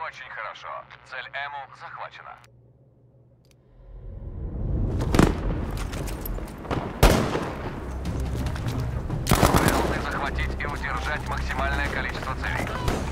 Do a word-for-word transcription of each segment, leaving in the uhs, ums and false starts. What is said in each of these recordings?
Очень хорошо. Цель Эму захвачена. Должны захватить и удержать максимальное количество целей.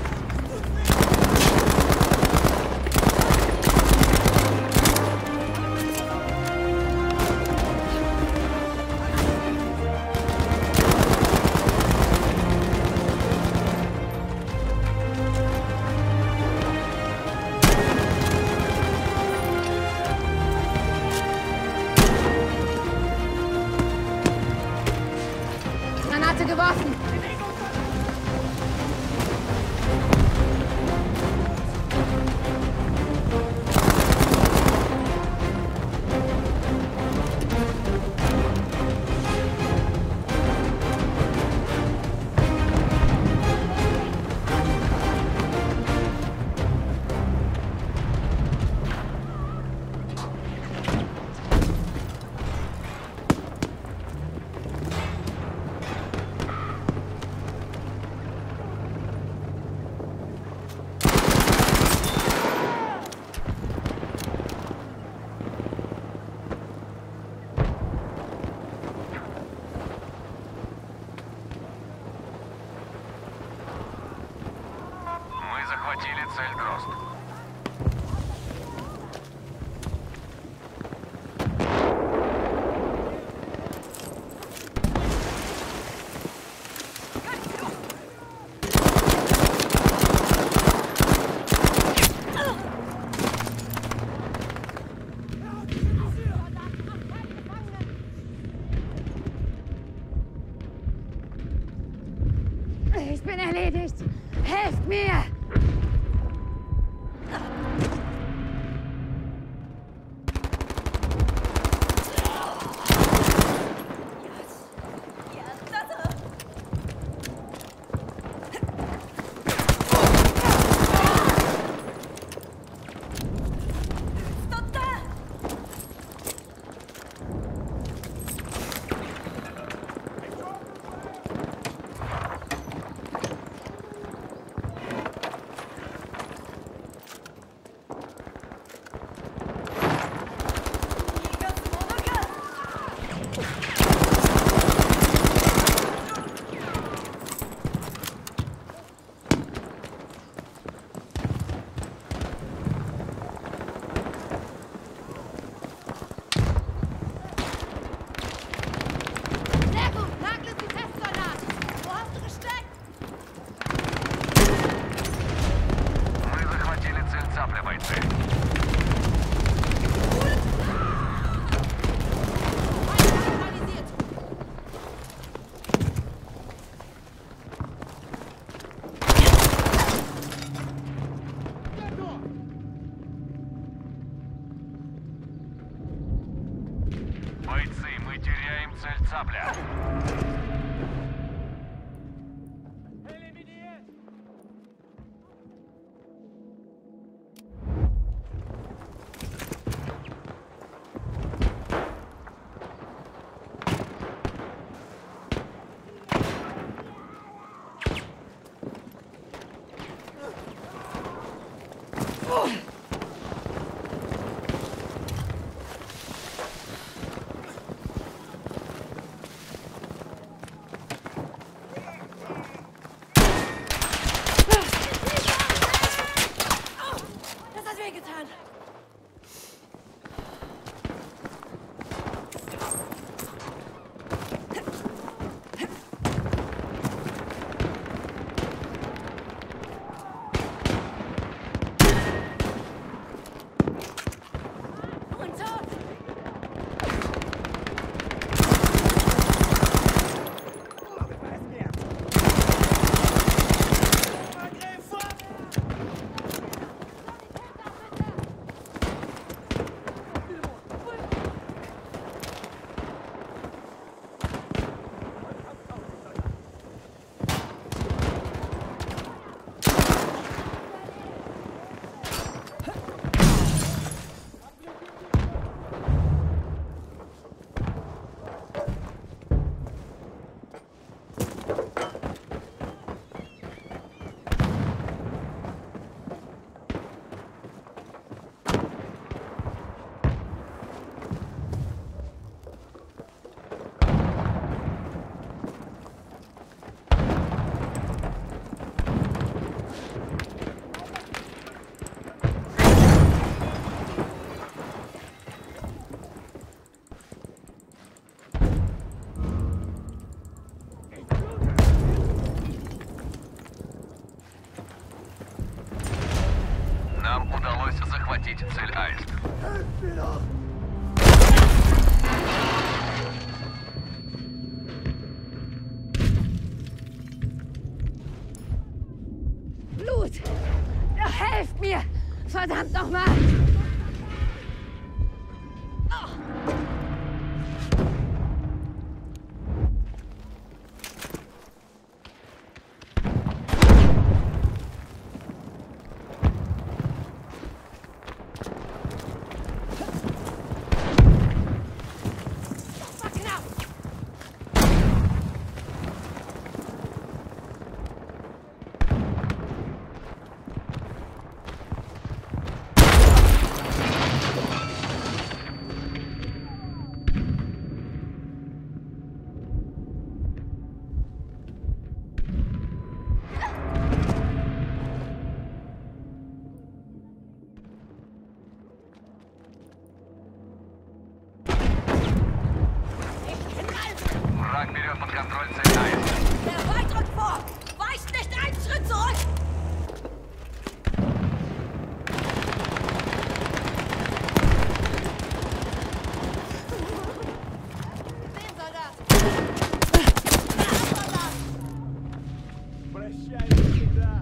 Granate geworfen! Захватили цель Дрозд. Ich bin erledigt! Helft mir! Бойцы, мы теряем цель Цапля. захватить цель Аист. Blut! Ja, helft mir! Verdammt nochmal! Враг берет под контроль цель Аист. Der Weit rückt vor! Weicht nicht einen Schritt zurück! Sehen, Soldat! Прощай навсегда.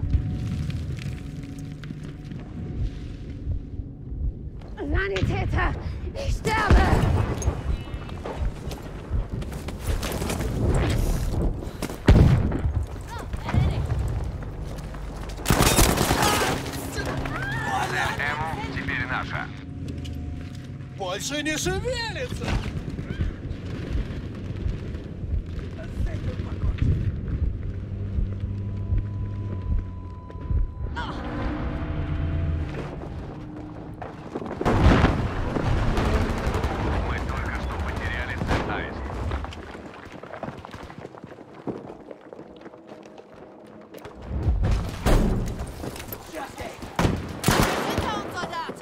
Sanitäter! Ich sterbe! Цель М теперь наша. Больше не шевелится! Мы только что потеряли цель Аист. Hinter uns, Soldat!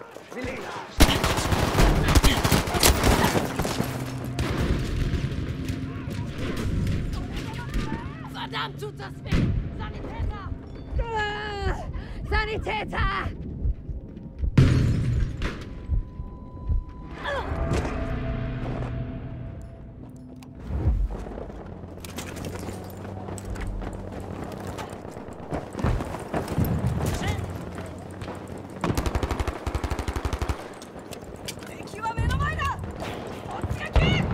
Verdammt, tut das weh! Sanitäter! Ah, Sanitäter! Ich überwinde weiter! Und wir gehen!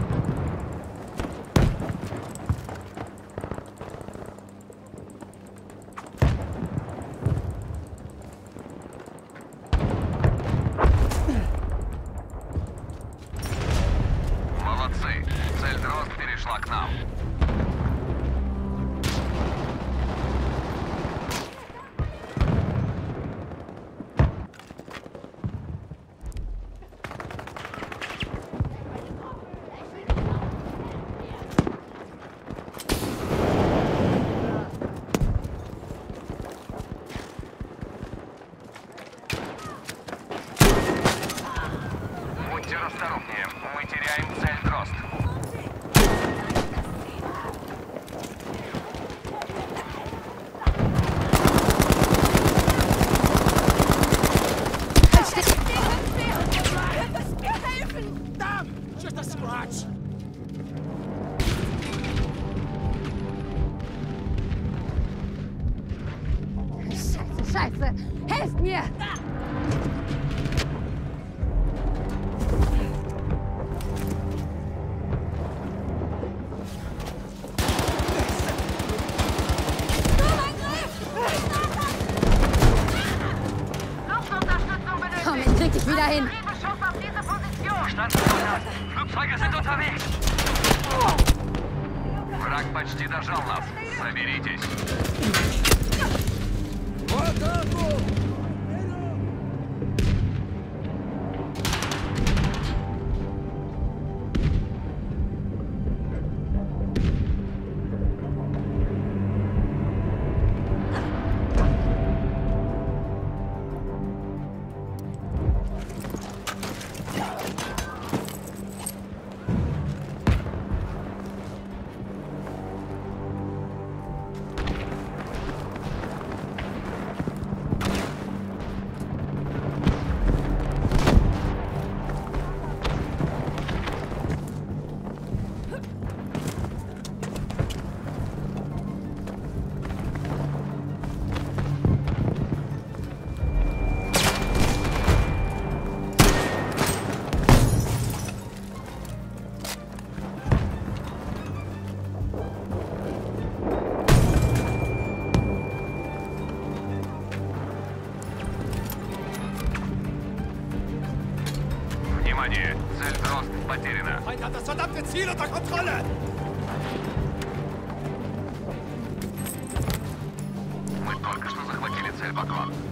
Молодцы. Цель Дрозд перешла к нам. Будьте расторопнее. Мы теряем цель Дрозд. Ihr müsst mir helfen! Там! Just a scratch! Scheiße, Scheiße! Helft mir! Komm, ich krieg dich wieder hin! Verstanden, Soldat. Flugzeuge sind unterwegs. Враг почти дожал нас. Соберитесь. В атаку! Внимание! Цель Дрозд потеряна. Feind hat das verdammte Ziel unter Kontrolle! Мы только что захватили цель Баклан.